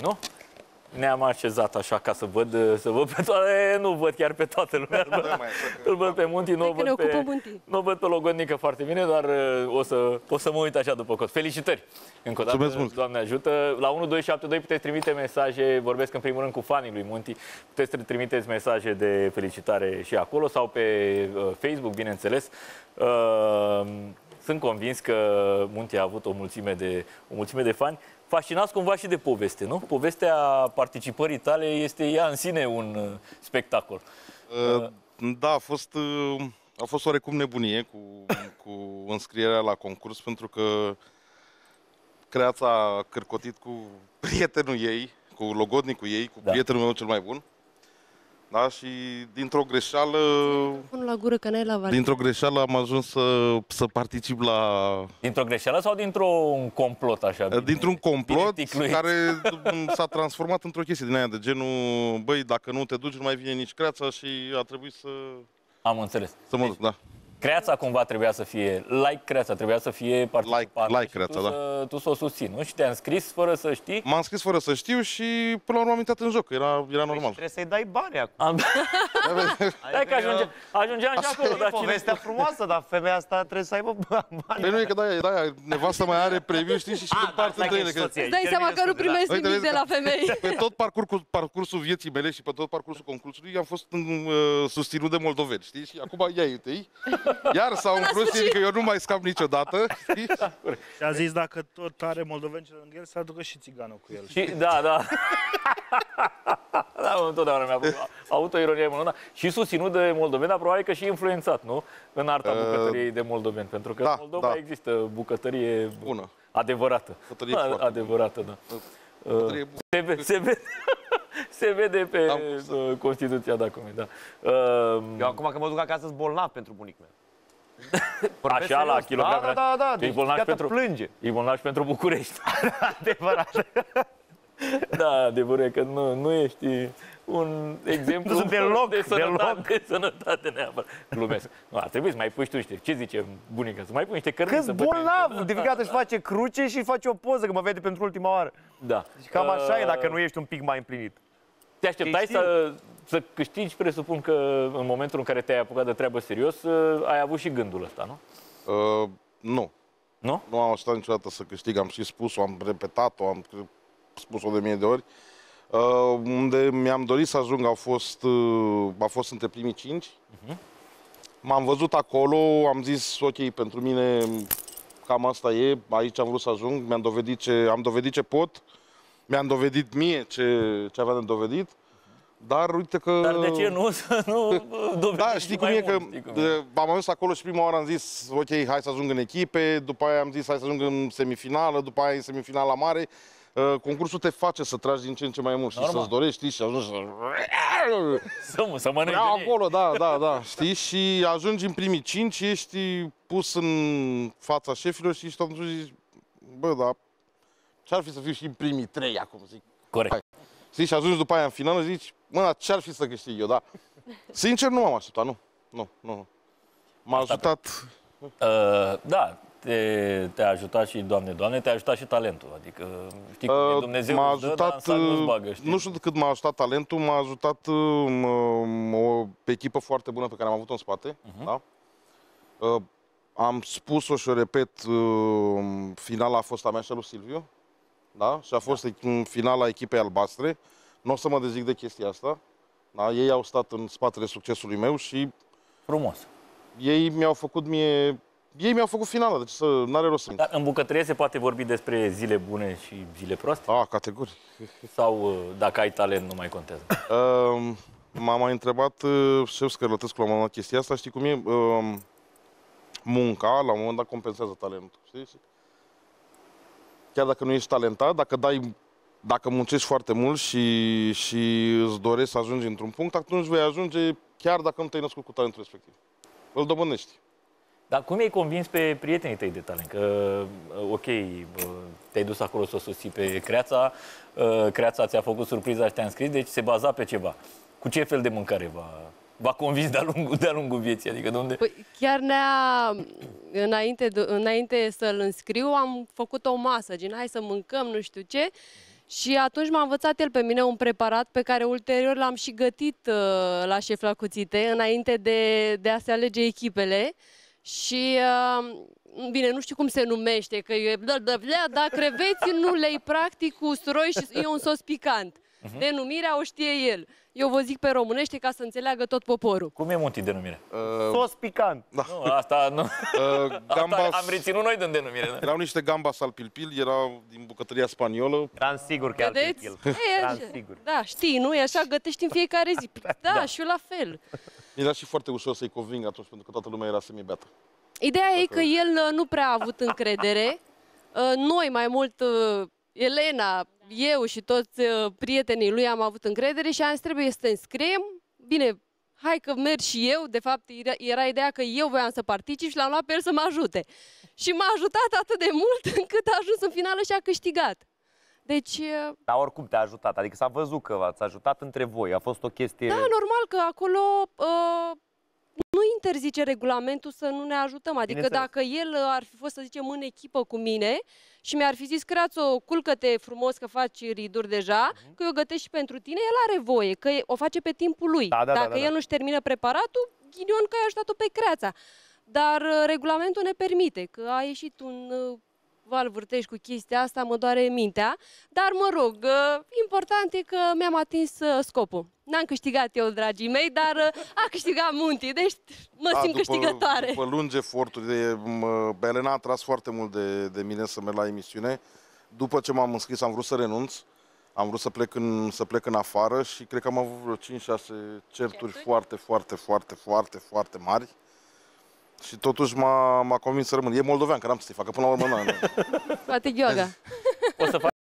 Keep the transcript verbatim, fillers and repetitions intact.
nu? Ne-am așezat așa ca să văd, să văd pe toate, nu văd chiar pe toată lumea, îl văd pe Munti, nu văd pe, nu văd pe Logodnică foarte bine, dar o să, o să mă uit așa după cod. Felicitări! Încă o dată, Doamne ajută! La unu doi șapte doi puteți trimite mesaje, vorbesc în primul rând cu fanii lui Munti, puteți trimiteți mesaje de felicitare și acolo sau pe Facebook, bineînțeles. Sunt convins că Munti a avut o mulțime de, o mulțime de fani. Fascinați cumva și de poveste, nu? Povestea participării tale este ea în sine un spectacol. Uh, da, a fost, a fost oarecum nebunie cu, cu înscrierea la concurs, pentru că Creața a cărcotit cu prietenul ei, cu logodnicul ei, cu da. prietenul meu cel mai bun. Da, și dintr-o greșeală, la gură, că n-ai la dintr-o greșeală am ajuns să, să particip la... Dintr-o greșeală sau dintr-un complot așa? Dintr-un complot care s-a transformat într-o chestie din aia de genul, băi, dacă nu te duci, nu mai vine nici Creața și a trebuit să... Am înțeles. Să mă duc, da. Creața cumva trebuia să fie, like Creața, trebuia să fie participantă. Like, like Creața, tu da. Să, tu să o susții, nu? Și te-am scris fără să știi? M-am scris fără să știu și până la urmă am intrat în joc, era, era normal. Trebuie să-i dai bani acum. Am... Hai că ajunge, ajungeam și acolo. E povestea frumoasă, dar femeia asta trebuie să aibă bani. Păi nu e că da, da, nevasta mai are premiu, știi, și și împarte între ele. Îți dai seama că nu primești nimic de la femei. Pe tot parcursul, parcursul vieții mele și pe tot parcursul concursului am fost uh, susținut de moldoveni, știi? Și acum ia uite-i. Iar s-au încrus ei că eu nu mai scap niciodată. Știi? Și a zis dacă tot are moldovencele lângă el, să aducă și țiganul cu el. Și, da, da. Da, întotdeauna mi-a plăcut. Autoironia bună. Și susținut de moldoveni, dar probabil că și influențat, nu? În arta bucătăriei de moldoveni. Pentru că da, în Moldova da. există bucătărie bună. Adevărată. Bucătărie A, adevărată, da. Bucătărie bună. Se, se, vede, se vede pe da, Constituția, da, cum e, da. Eu acum că mă duc acasă sunt bolnav pentru bunicul meu. Așa, la kilograme. Da, da, da, deci bolnav pentru plânge. E bolnav și pentru București. Adevărat. Da, adevărul e că nu, nu ești un exemplu nu deloc, de sănătate, deloc. de sănătate neapărat. Glumesc. Nu, ar trebui să mai pui și tu niște, ce zice bunica, să mai pui niște cărniți. Câți bolnav! De fiecare își face cruce și face o poză, că mă vede pentru ultima oară. Da. Deci cam așa uh... e dacă nu ești un pic mai împlinit. Te așteptai să, să câștigi, presupun că în momentul în care te-ai apucat de treabă serios, ai avut și gândul ăsta, nu? Uh, nu. Nu? Nu am așteptat niciodată să câștig, am și spus-o, am repetat-o, am spus-o de mie de ori. Uh, unde mi-am dorit să ajung a fost, uh, a fost între primii cinci. Uh-huh. M-am văzut acolo, am zis, ok, pentru mine cam asta e, aici am vrut să ajung, mi-am dovedit ce, am dovedit ce pot, mi-am dovedit mie ce, ce aveam de dovedit. Dar uite că... Dar de ce nu să nu dovedești? Da, știi cum e, că am ajuns acolo și prima oară am zis, ok, hai să ajung în echipe, după aia am zis, hai să ajung în semifinală, după aia în semifinala mare. Uh, concursul te face să tragi din ce în ce mai mult și să-ți dorești, știi, și ajungi să... Să, să mănânci acolo, da, da, da, știi, și ajungi în primii cinci, ești pus în fața șefilor și ești atunci zici, bă, da, ce-ar fi să fiu și în primii trei acum, zic. Corect. Hai. Știi, și ajungi după aia în finală, zici, mă, ce-ar fi să câștig eu, da? Sincer, nu m-am așteptat, nu, nu, nu. M-a ajutat... Uh, da, te, te-a ajutat și, Doamne, Doamne, te-a ajutat și talentul, adică, știi cum e, Dumnezeu m-a îți dă, ajutat, dar nu-ți bagă, știi? Nu știu cât m-a ajutat talentul, m-a ajutat um, o echipă foarte bună pe care am avut-o în spate, uh-huh. Da? Uh, am spus-o și o repet, uh, finala a fost a mea și a lui Silviu, da? Și a fost da. În finala echipei albastre. Nu o să mă dezic de chestia asta. Da? Ei au stat în spatele succesului meu și... Frumos. Ei mi-au făcut mie... Ei mi-au făcut finala, deci să n-are rost să... Dar în bucătărie se poate vorbi despre zile bune și zile proaste? Ah, categoric. Sau dacă ai talent nu mai contează? Uh, M-a mai întrebat uh, șef Scărlătescu la un moment dat chestia asta, știi cum e? Uh, munca, la un moment dat, compensează talentul, știi? Chiar dacă nu ești talentat, dacă dai... Dacă muncești foarte mult și, și îți dorești să ajungi într-un punct, atunci vei ajunge chiar dacă nu te-ai născut cu talentul respectiv. Îl dobândești. Dar cum ai convins pe prietenii tăi de talent? Că, ok, te-ai dus acolo să o susții pe Creața, Creața ți-a făcut surpriza și te-a înscris, deci se baza pe ceva. Cu ce fel de mâncare va, va convins de-a lungul, de-a lungul vieții? Adică de unde... Păi, chiar ne-a, înainte, înainte să-l înscriu, am făcut o masă, gen hai să mâncăm, nu știu ce, Și atunci m-a învățat el pe mine un preparat pe care ulterior l-am și gătit uh, la șef la cuțite, înainte de, de a se alege echipele. Și, uh, bine, nu știu cum se numește, că e dar creveți în ulei practic cu usturoi și e un sos picant. Uh-huh. Denumirea o știe el. Eu vă zic pe românește ca să înțeleagă tot poporul. Cum e, Munti, denumirea? Uh, sos picant. Da. Nu, asta nu. Uh, gambas... asta am reținut noi din denumire. Da? Erau niște gambas al pilpil, erau din bucătăria spaniolă. Eram sigur că e al pilpil. Eram sigur. Da, știi, nu? E așa, gătești în fiecare zi. Da, da, și eu la fel. Era și foarte ușor să-i conving atunci, pentru că toată lumea era semi-beată. Ideea Dacă... e că el nu prea a avut încredere. Noi, mai mult, Elena, eu și toți prietenii lui am avut încredere și am zis, trebuie să te înscriem. Bine, hai că merg și eu. De fapt, era ideea că eu voiam să particip și l-am luat pe el să mă ajute. Și m-a ajutat atât de mult încât a ajuns în finală și a câștigat. Deci... Dar oricum te-a ajutat, adică s-a văzut că v-ați ajutat între voi, a fost o chestie... Da, normal că acolo uh, nu interzice regulamentul să nu ne ajutăm. Adică dacă el ar fi fost, să zicem, în echipă cu mine și mi-ar fi zis, Creațo, culcă-te frumos că faci riduri deja, uh-huh. că eu gătesc și pentru tine, el are voie, că o face pe timpul lui. Da, da, dacă da, da, el da. nu-și termină preparatul, ghinion că ai ajutat-o pe Creața. Dar uh, regulamentul ne permite, că a ieșit un... Uh, Val Vârtești cu chestia asta, mă doare mintea, dar mă rog, important e că mi-am atins scopul. N-am câștigat eu, dragii mei, dar a câștigat Munti, deci mă da, simt după, câștigătoare. După lungi eforturi, de, mă, Elena a tras foarte mult de, de mine să merg la emisiune. După ce m-am înscris, am vrut să renunț, am vrut să plec în, să plec în afară și cred că am avut vreo cinci șase certuri foarte, foarte, foarte, foarte, foarte mari. Și totuși m-a convins să rămân. E moldovean, că n-am să-i facă până la urmă. Poate yoga. O să fac